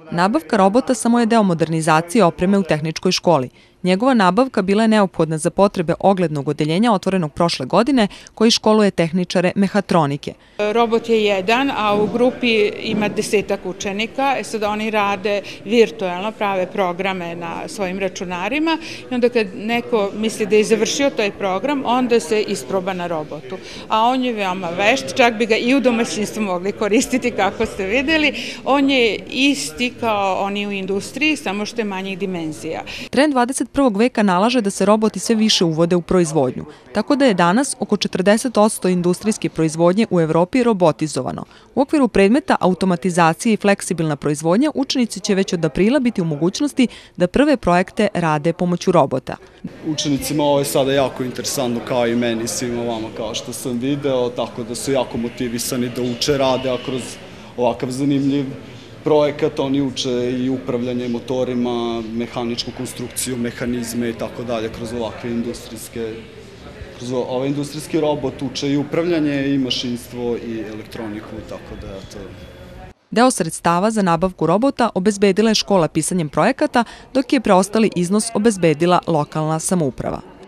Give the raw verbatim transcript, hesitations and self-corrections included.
Nabavka robota samo je deo modernizacije opreme u tehničkoj školi. Njegova nabavka bila je neophodna za potrebe oglednog odeljenja otvorenog prošle godine, koji školuje tehničare mehatronike. Robot je jedan, a u grupi ima desetak učenika. E sad oni rade virtualno, prave programe na svojim računarima i onda kad neko misli da je završio taj program, onda se isproba na robotu. A on je veoma vešt, čak bi ga i u domaćinstvu mogli koristiti, kako ste videli. On je isti kao oni u industriji, samo što je manjih dimenzija. Trend dvadeset prvog veka nalaže da se roboti sve više uvode u proizvodnju, tako da je danas oko četrdeset posto industrijske proizvodnje u Evropi robotizovano. U okviru predmeta automatizacije i fleksibilna proizvodnja, učenici će već od aprila biti u mogućnosti da prve projekte rade pomoću robota. Učenicima ovo je sada jako interesantno, kao i meni, svima vama, kao što sam video, tako da su jako motivisani da uče, rade, a kroz ovakav zanimljiv projekat oni uče i upravljanje motorima, mehaničku konstrukciju, mehanizme i tako dalje, kroz ovakve industrijske, kroz ovaj industrijski robot uče i upravljanje i mašinstvo i elektroniku, tako da je to... Deo sredstava za nabavku robota obezbedila je škola pisanjem projekata, dok je preostali iznos obezbedila lokalna samouprava.